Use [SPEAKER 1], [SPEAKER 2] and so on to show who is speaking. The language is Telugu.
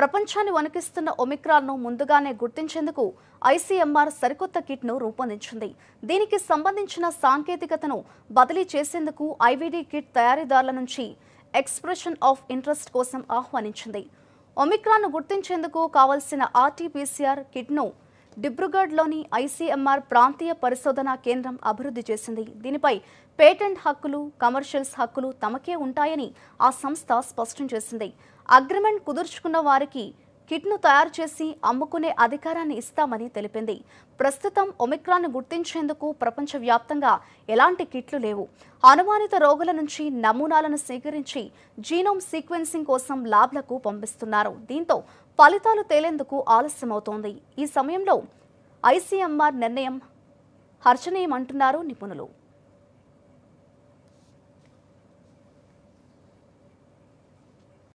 [SPEAKER 1] ప్రపంచాన్ని వణికిస్తున్న ఒమిక్రాన్ను ముందుగానే గుర్తించేందుకు ఐసీఎంఆర్ సరికొత్త కిట్ను రూపొందించింది. దీనికి సంబంధించిన సాంకేతికతను బదిలీ చేసేందుకు ఐవీడీ కిట్ తయారీదారుల నుంచి ఎక్స్ప్రెషన్ ఆఫ్ ఇంట్రెస్ట్ కోసం ఆహ్వానించింది. ఒమిక్రాన్ను గుర్తించేందుకు కావలసిన ఆర్టీపీసీఆర్ కిట్ను డిబ్రూగఢ్లోని ఐసీఎంఆర్ ప్రాంతీయ పరిశోధనా కేంద్రం అభివృద్ధి చేసింది. దీనిపై పేటెంట్ హక్కులు, కమర్షియల్స్ హక్కులు తమకే ఉంటాయని ఆ సంస్థ స్పష్టం చేసింది. అగ్రిమెంట్ కుదుర్చుకున్న వారికి కిట్ను తయారు చేసి అమ్ముకునే అధికారాన్ని ఇస్తామని తెలిపింది. ప్రస్తుతం ఒమిక్రాన్ను గుర్తించేందుకు ప్రపంచవ్యాప్తంగా ఎలాంటి కిట్లు లేవు. అనుమానిత రోగుల నుంచి నమూనాలను సేకరించి జీనోమ్ సీక్వెన్సింగ్ కోసం ల్యాబ్లకు పంపిస్తున్నారు. దీంతో ఫలితాలు తేలేందుకు ఆలస్యమవుతోంది. ఈ సమయంలో ఐసీఎంఆర్ నిర్ణయం హర్షణీయమంటున్నారు నిపుణులు.